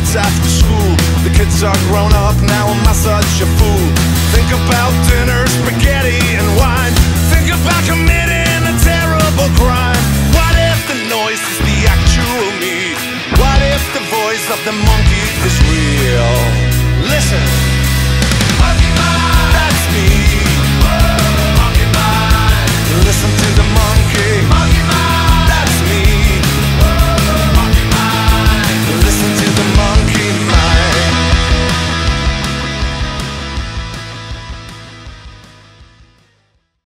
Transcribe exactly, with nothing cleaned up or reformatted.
kids after school. The kids are grown up now, am I such a fool? Think about dinner, spaghetti and wine. Think about committing a terrible crime. What if the noise is the actual me? What if the voice of the monkey is real? Listen.